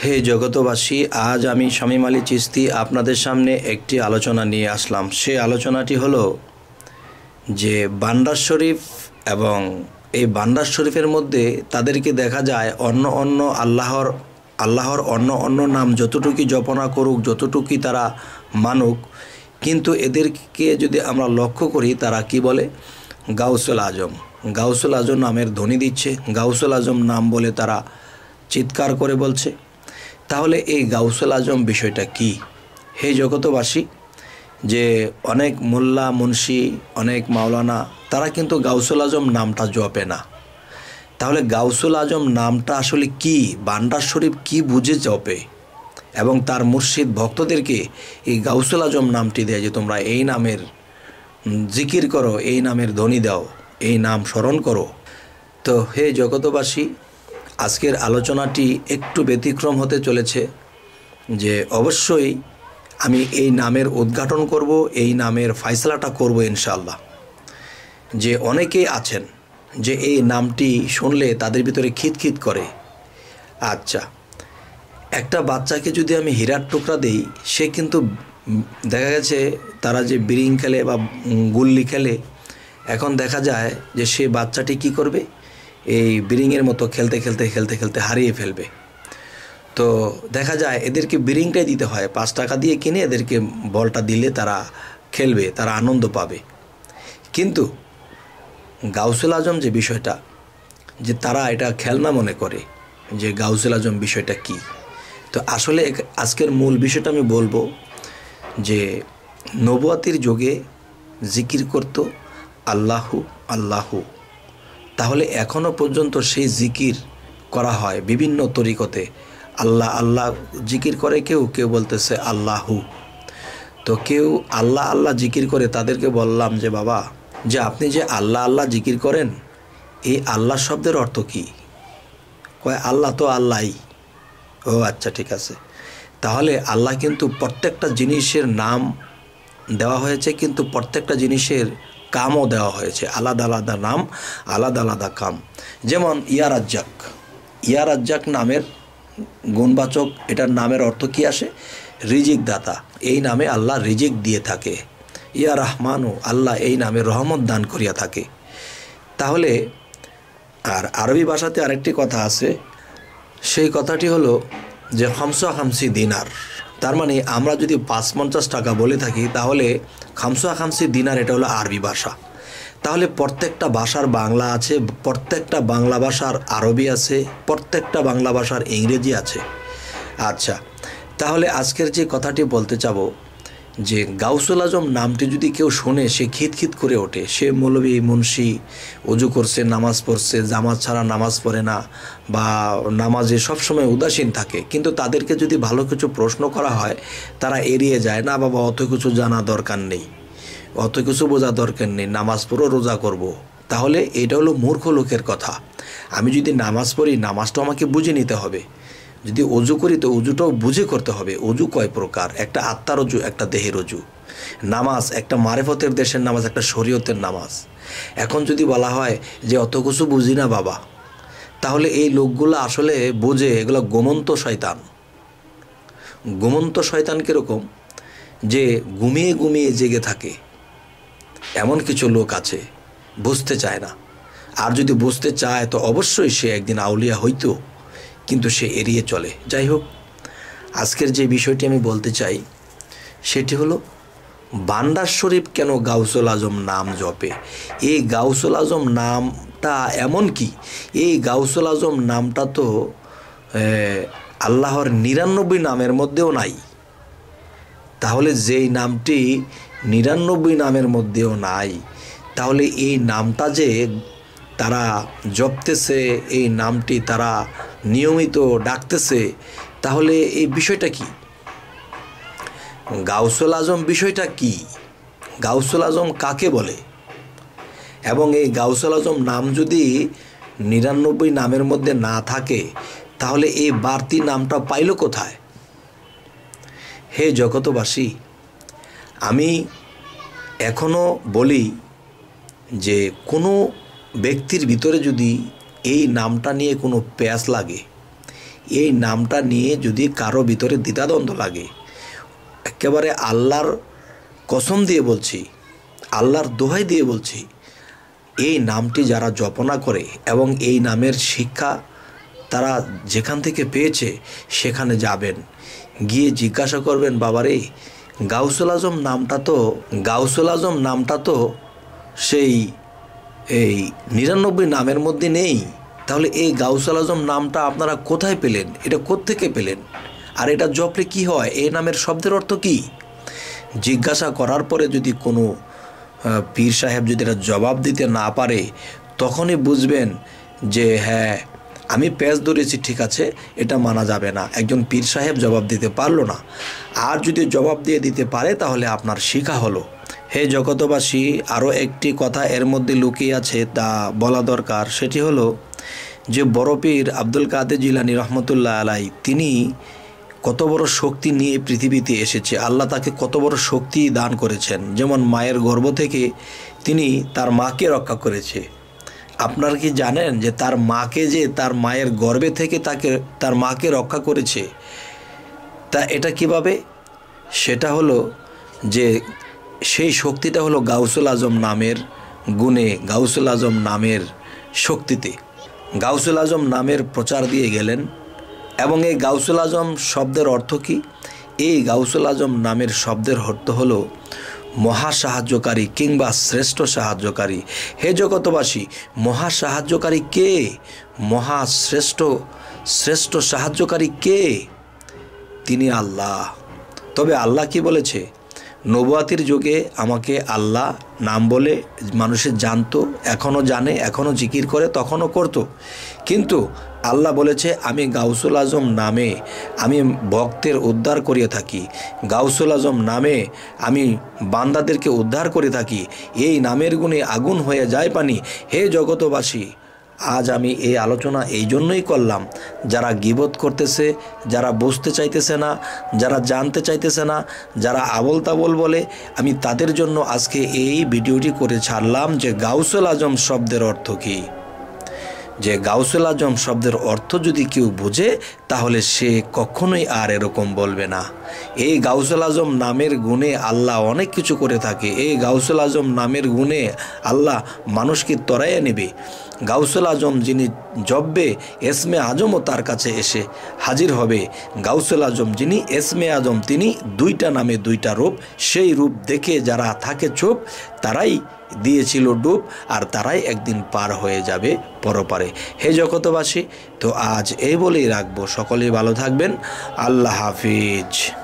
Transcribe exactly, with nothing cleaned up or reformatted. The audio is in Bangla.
হে জগতবাসী, আজ আমি শামীম আলী চিশতি আপনাদের সামনে একটি আলোচনা নিয়ে আসলাম। সে আলোচনাটি হলো যে বান্দার শরীফ এবং এই বান্দার শরীফের মধ্যে তাদেরকে দেখা যায় অন্য অন্য আল্লাহর আল্লাহর অন্য অন্য নাম যতটুকু জপনা করুক, যতটুকুই তারা মানুক, কিন্তু এদেরকে যদি আমরা লক্ষ্য করি তারা কি বলে? গাউসুল আজম। গাউসুল আজম নামের ধ্বনি দিচ্ছে, গাউসুল আজম নাম বলে তারা চিৎকার করে বলছে। তাহলে এই গাউসুল আজম বিষয়টা কি? হে জগতবাসী, যে অনেক মোল্লা মুন্সি, অনেক মাওলানা, তারা কিন্তু গাউসুল আজম নামটা জপে না। তাহলে গাউসুল আজম নামটা আসলে কি? বান্দার শরীফ কি বুঝে জপে এবং তার মুর্শিদ ভক্তদেরকে এই গাউসুল আজম নামটি দেয় যে তোমরা এই নামের জিকির করো, এই নামের ধ্বনি দাও, এই নাম স্মরণ করো। তো হে জগতবাসী, আজকের আলোচনাটি একটু ব্যতিক্রম হতে চলেছে, যে অবশ্যই আমি এই নামের উদ্ঘাটন করব, এই নামের ফয়সালাটা করব ইনশাআল্লাহ। যে অনেকেই আছেন যে এই নামটি শুনলে তাদের ভিতরে খিতখিত করে। আচ্ছা, একটা বাচ্চাকে যদি আমি হীরার টুকরা দেই, সে কিন্তু দেখা গেছে তারা যে বিরিং খেলে বা গুল্লি খেলে, এখন দেখা যায় যে সে বাচ্চাটি কি করবে? এই বিরিংয়ের মতো খেলতে খেলতে খেলতে খেলতে হারিয়ে ফেলবে। তো দেখা যায় এদেরকে বিরিংটাই দিতে হয়, পাঁচ টাকা দিয়ে কিনে এদেরকে বলটা দিলে তারা খেলবে, তারা আনন্দ পাবে। কিন্তু গাউসুল আজম যে বিষয়টা, যে তারা এটা খেলনা মনে করে যে গাউসুল আজম বিষয়টা কি। তো আসলে আজকের মূল বিষয়টা আমি বলবো যে নবুয়াতির যুগে জিকির করত আল্লাহু আল্লাহু, তাহলে এখনও পর্যন্ত সেই জিকির করা হয় বিভিন্ন তরিকতে। আল্লাহ আল্লাহ জিকির করে কেউ, কেউ বলতেছে আল্লাহু। তো কেউ আল্লাহ আল্লাহ জিকির করে, তাদেরকে বললাম যে বাবা, যে আপনি যে আল্লাহ আল্লাহ জিকির করেন, এই আল্লাহ শব্দের অর্থ কি? কয় আল্লাহ তো আল্লাহই। ও আচ্ছা, ঠিক আছে। তাহলে আল্লাহ কিন্তু প্রত্যেকটা জিনিসের নাম দেওয়া হয়েছে, কিন্তু প্রত্যেকটা জিনিসের কামও দেওয়া হয়েছে, আলাদা আলাদা নাম, আলাদা আলাদা কাম। যেমন ইয়া রাজ্জাক, ইয়া রাজ্জাক নামের গুণবাচক, এটার নামের অর্থ কি আসে? রিজিক দাতা। এই নামে আল্লাহ রিজিক দিয়ে থাকে। ইয়া রহমানু, আল্লাহ এই নামে রহমত দান করিয়া থাকে। তাহলে আর আরবি ভাষাতে আরেকটি কথা আছে, সেই কথাটি হলো যে খামসা খামসি দিনার। তার মানে আমরা যদি পাঁচ পঞ্চাশ টাকা বলে থাকি, তাহলে খামসা খামসি দিনার এটা হলো আরবি ভাষা। তাহলে প্রত্যেকটা ভাষার বাংলা আছে, প্রত্যেকটা বাংলা ভাষার আরবি আছে, প্রত্যেকটা বাংলা ভাষার ইংরেজি আছে। আচ্ছা, তাহলে আজকের যে কথাটি বলতে চাবো, যে গাউসুল আজম নামটি যদি কেউ শোনে, সে খিতখিত করে ওঠে। সে মৌলবি মুন্সি, অজু করছে, নামাজ পড়ছে, জামাত ছাড়া নামাজ পড়ে না, বা নামাজে সবসময় উদাসীন থাকে, কিন্তু তাদেরকে যদি ভালো কিছু প্রশ্ন করা হয়, তারা এড়িয়ে যায়। না বাবা, অত কিছু জানা দরকার নেই, অত কিছু বোঝা দরকার নেই, নামাজ পড়ো, রোজা করব। তাহলে এটা হলো মূর্খ লোকের কথা। আমি যদি নামাজ পড়ি, নামাজটা আমাকে বুঝে নিতে হবে। যদি অজু করি, তো অজুটাও বুঝে করতে হবে। অজু কয় প্রকার? একটা আত্মার অজু, একটা দেহের অজু। নামাজ একটা মারেফতের দেশের নামাজ, একটা শরীয়তের নামাজ। এখন যদি বলা হয় যে অত কিছু বুঝি না বাবা, তাহলে এই লোকগুলো আসলে বোঝে, এগুলো গোমন্ত শয়তান। গোমন্ত শয়তান কীরকম? যে ঘুমিয়ে ঘুমিয়ে জেগে থাকে, এমন কিছু লোক আছে, বুঝতে চায় না। আর যদি বুঝতে চায়, তো অবশ্যই সে একদিন আউলিয়া হইতো, কিন্তু সে এড়িয়ে চলে। যাই হোক, আজকের যে বিষয়টি আমি বলতে চাই, সেটি হলো বান্দার শরীফ কেন গাউসুল আজম নাম জপে। এই গাউসুল আজম নামটা এমন কি, এই গাউসুল আজম নামটা তো আল্লাহর নিরানব্বই নামের মধ্যেও নাই। তাহলে যেই নামটি নিরানব্বই নামের মধ্যেও নাই, তাহলে এই নামটা যে তারা জপতেছে, এই নামটি তারা নিয়মিত ডাকতেছে, তাহলে এই বিষয়টা কি? গাউসুল আজম বিষয়টা কি? গাউসুল আজম কাকে বলে? এবং এই গাউসুল আজম নাম যদি নিরানব্বই নামের মধ্যে না থাকে, তাহলে এই বাড়তি নামটা পাইল কোথায়? হে জগতবাসী, আমি এখনও বলি যে কোনো ব্যক্তির ভিতরে যদি এই নামটা নিয়ে কোনো প্যাঁচ লাগে, এই নামটা নিয়ে যদি কারো ভিতরে দ্বিধাদ্বন্দ্ব লাগে, একেবারে আল্লাহর কসম দিয়ে বলছি, আল্লাহর দোহাই দিয়ে বলছি, এই নামটি যারা জপনা করে এবং এই নামের শিক্ষা তারা যেখান থেকে পেয়েছে সেখানে যাবেন, গিয়ে জিজ্ঞাসা করবেন, বাবারে গাউসুল আজম নামটা তো গাউসুল আজম নামটা তো সেই এই নিরানব্বই নামের মধ্যে নেই, তাহলে এই গাউসুল আজম নামটা আপনারা কোথায় পেলেন, এটা কোত্থেকে পেলেন, আর এটা জপলে কি হয়, এই নামের শব্দের অর্থ কি? জিজ্ঞাসা করার পরে যদি কোনো পীর সাহেব যদি এটা জবাব দিতে না পারে, তখনই বুঝবেন যে হ্যাঁ আমি প্যাঁচ ধরেছি, ঠিক আছে, এটা মানা যাবে না। একজন পীর সাহেব জবাব দিতে পারলো না, আর যদি জবাব দিয়ে দিতে পারে তাহলে আপনার শিখা হলো। হে জগতবাসী, আরও একটি কথা এর মধ্যে লুকিয়ে আছে, তা বলা দরকার। সেটি হলো যে বড় পীর আব্দুল কাদের জিলানী রহমতুল্লাহ আলাই, তিনি কত বড় শক্তি নিয়ে পৃথিবীতে এসেছে, আল্লাহ তাকে কত বড় শক্তি দান করেছেন। যেমন মায়ের গর্ভ থেকে তিনি তার মাকে রক্ষা করেছে। আপনারা কি জানেন যে তার মাকে, যে তার মায়ের গর্ভে থেকে তাকে তার মাকে রক্ষা করেছে? তা এটা কিভাবে? সেটা হলো যে সেই শক্তিটা হলো গাউসুল আজম নামের গুণে, গাউসুল আজম নামের শক্তিতে। গাউসুল আজম নামের প্রচার দিয়ে গেলেন। এবং এই গাউসুল আজম শব্দের অর্থ কি? এই গাউসুল আজম নামের শব্দের অর্থ হলো মহা সাহায্যকারী কিংবা শ্রেষ্ঠ সাহায্যকারী। হে জগতবাসী, মহা সাহায্যকারী কে? মহা শ্রেষ্ঠ শ্রেষ্ঠ সাহায্যকারী কে? তিনি আল্লাহ। তবে আল্লাহ কি বলেছে? নবুয়াতির যুগে আমাকে আল্লাহ নাম বলে মানুষের জানতো, এখনও জানে, এখনও জিকির করে, তখনও করত। কিন্তু আল্লাহ বলেছে আমি গাউসুল আজম নামে আমি ভক্তের উদ্ধার করিয়ে থাকি, গাউসুল আজম নামে আমি বান্দাদেরকে উদ্ধার করে থাকি, এই নামের গুণে আগুন হয়ে যায় পানি। হে জগতবাসী, আজ আমি এই আলোচনা এই জন্যই করলাম, যারা গীবত করতেছে, যারা বুঝতে চাইতেছে না, যারা জানতে চাইতেছে না, যারা আবল তাবল বলে, আমি তাদের জন্য আজকে এই ভিডিওটি করে ছাড়লাম যে গাউসুল আজম শব্দের অর্থ কী। যে গাউসুল আজম শব্দের অর্থ যদি কেউ বোঝে তাহলে সে কখনোই আর এরকম বলবে না। এই গাউসুল আজম নামের গুণে আল্লাহ অনেক কিছু করে থাকে। এই গাউসুল আজম নামের গুণে আল্লাহ মানুষকে তরাইয়া নেবে। গাউসুল আজম যিনি জপবে, এসমে আজমও তার কাছে এসে হাজির হবে। গাউসুল আজম যিনি এসমে আজম, তিনি দুইটা নামে দুইটা রূপ, সেই রূপ দেখে যারা থাকে চুপ তারাই দিয়েছিল ডুব, আর তারাই একদিন পার হয়ে যাবে পরপারে। হে জগতবাসী, তো আজ এই বলেই রাখবো। সকলেই ভালো থাকবেন। আল্লাহ হাফিজ।